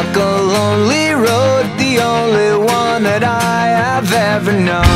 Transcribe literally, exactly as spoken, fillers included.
walk a lonely road, the only one that I have ever known.